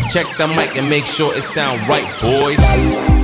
Check the mic and make sure it sound right, boys.